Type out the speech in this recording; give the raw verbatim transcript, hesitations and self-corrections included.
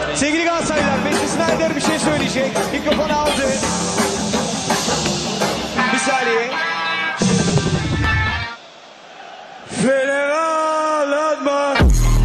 Sevgili Galatasaraylılar, Wesley Sneijder bir şey söyleyecek. Mikrofonu aldı. Bir saniye. Fener